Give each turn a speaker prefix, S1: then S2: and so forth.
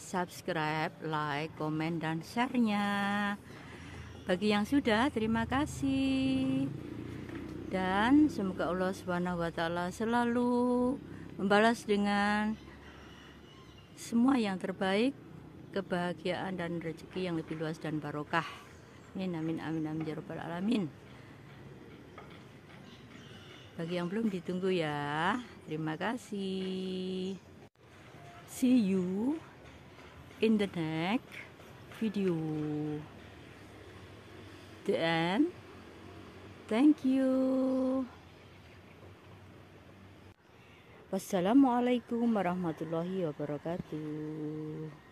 S1: subscribe, like, komen, dan share-nya. Bagi yang sudah, terima kasih. Dan semoga Allah Subhanahu wa Ta'ala selalu membalas dengan semua yang terbaik, kebahagiaan dan rezeki yang lebih luas dan barokah. Amin amin amin amin ya rabbal alamin. Bagi yang belum ditunggu ya, terima kasih. See you in the next video. The end. Thank you. Wassalamualaikum warahmatullahi wabarakatuh.